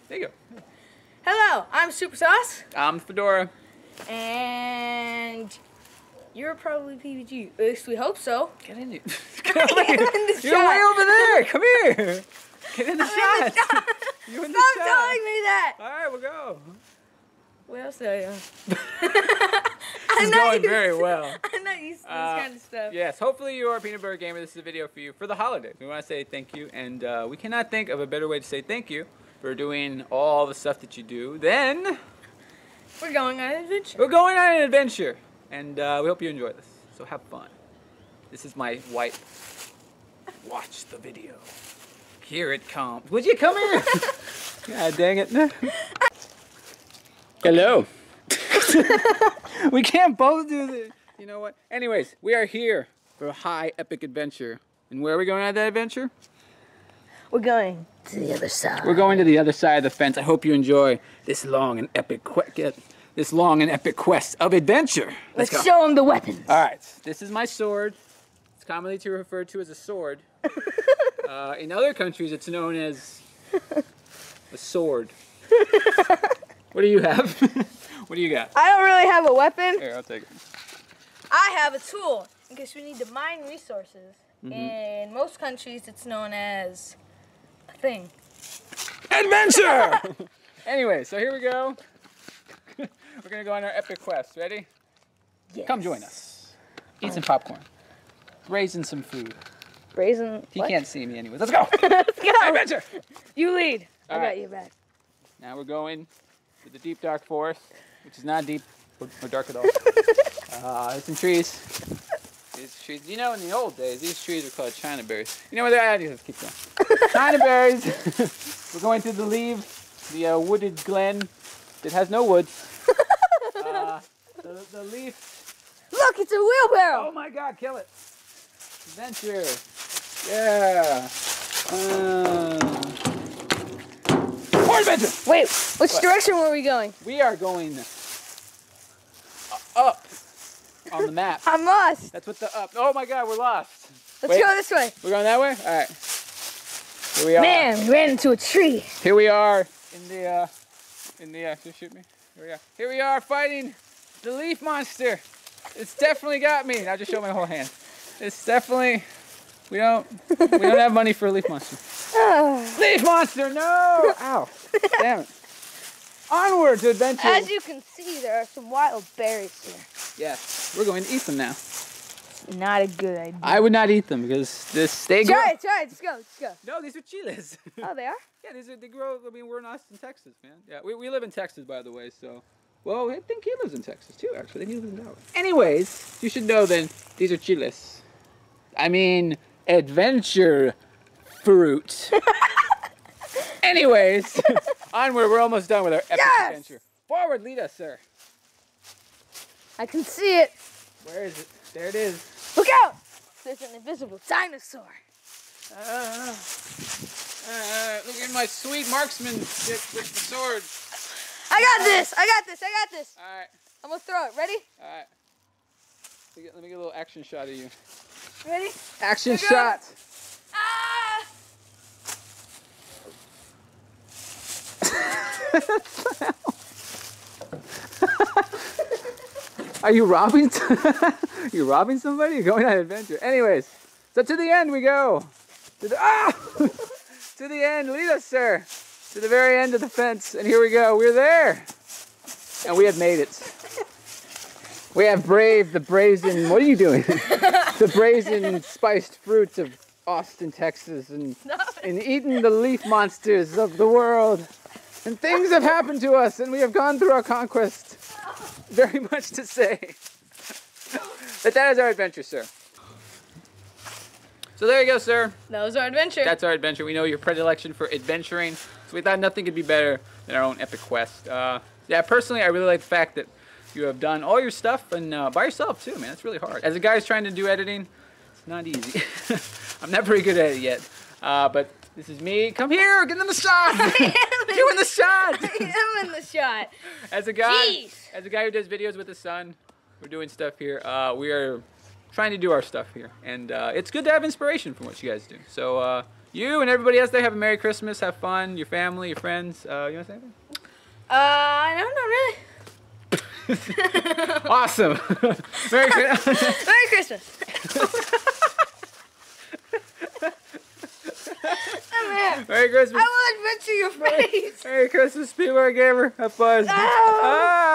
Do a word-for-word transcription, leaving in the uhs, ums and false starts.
There you go. Hello, I'm Super Sauce. I'm Fedora. And you're probably P B G. At least we hope so. Get in here. Get over here. in the You're shot. way over there. Come here. Get in the I'm shot. in the shot. You in the Stop shot. telling me that. All right, we'll go. What else did I do? This is going very well. I'm not used to this Uh, kind of stuff. Yes, hopefully you are a Peanut Butter Gamer. This is a video for you for the holidays. We want to say thank you, and uh, we cannot think of a better way to say thank you for doing all the stuff that you do. Then We're going on an adventure. we're going on an adventure, and uh, we hope you enjoy this. So have fun. This is my wife. Watch the video. Here it comes. Would you come here? God dang it. Hello. We can't both do this. You know what? Anyways, we are here for a high epic adventure. And where are we going on that adventure? We're going to the other side. We're going to the other side of the fence. I hope you enjoy this long and epic quest. This long and epic quest of adventure. Let's, Let's go. show them the weapons. All right. This is my sword. It's commonly to referred to as a sword. Uh, in other countries, it's known as a sword. What do you have? What do you got? I don't really have a weapon. Here, I'll take it. I have a tool in case we need to mine resources. Mm-hmm. In most countries, it's known as a thing. Adventure! Anyway, so here we go. We're going to go on our epic quest. Ready? Yes. Come join us. Eat some popcorn. Brazen some food. Brazen. He what? can't see me anyway. Let's go. Let's go. Adventure! You lead. All I right. got you back. Now we're going to the deep dark forest, which is not deep or, or dark at all. Uh, there's some trees. These trees, you know, in the old days, these trees were called China berries. You know what they're at? Let's keep going. China berries. We're going through the leave, the uh, wooded glen that has no woods. Uh, the, the leaf. Look, it's a wheelbarrow. Oh my God, kill it. Adventure. Yeah. Uh, more adventure. Wait, which What? direction were we going? We are going up on the map. I'm lost. That's what the up. Oh my God, we're lost. Let's Wait, go this way. We're going that way? All right. Here we are. Man, we ran into a tree. Here we are in the, uh, in the, uh, just shoot me. Here we are. Here we are fighting the leaf monster. It's definitely got me. I'll just show my whole hand. It's definitely, we don't, we don't have money for a leaf monster. Leaf monster, no! Ow. Damn it. Onward to adventure. As you can see, there are some wild berries here. Yes, we're going to eat them now. Not a good idea. I would not eat them because this they grow. Try it, try it. Let's go, let's go. No, these are chiles. Oh, they are? Yeah, these are they grow. I mean, we're in Austin, Texas, man. Yeah, we, we live in Texas, by the way. So, well, I think he lives in Texas too. Actually, I think he lives in Dallas. Anyways, you should know then these are chiles. I mean, adventure fruit. Anyways, onward. We're almost done with our epic Yes! adventure. Forward, lead us, sir. I can see it. Where is it? There it is. Look out! There's an invisible dinosaur. Uh, uh, look at my sweet marksmanship with the sword. I got this! I got this! I got this! All right, I'm gonna throw it. Ready? all right. Let me get, let me get a little action shot of you. Ready? Action Here goes. shot. Ah! Are you robbing? You robbing somebody? You're going on an adventure. Anyways, so to the end we go. To the ah! To the end. Lead us, sir. To the very end of the fence, and here we go. We're there, and we have made it. We have braved the brazen. What are you doing? The brazen spiced fruits of Austin, Texas, and and eaten the leaf monsters of the world. And things have happened to us, and we have gone through our conquest. Very much to say. But that is our adventure, sir. So there you go, sir. That was our adventure. That's our adventure. We know your predilection for adventuring, so we thought nothing could be better than our own epic quest. Uh, yeah, personally, I really like the fact that you have done all your stuff and uh, by yourself too, man. It's really hard. As a guy who's trying to do editing, it's not easy. I'm not very good at it yet, uh, but this is me. Come here, get in the shot. You in the shot. I am in the shot. As a guy, Jeez. as a guy who does videos with his son, we're doing stuff here. Uh, we are trying to do our stuff here, and uh, it's good to have inspiration from what you guys do. So uh, You and everybody else there have a Merry Christmas. Have fun. Your family, your friends. Uh, you want to say anything? Uh, no, not really. Awesome. Merry Christmas. Merry Christmas. Merry Christmas. I will adventure your face. Merry Christmas, PeanutButterGamer. Have fun. Ah. Ah.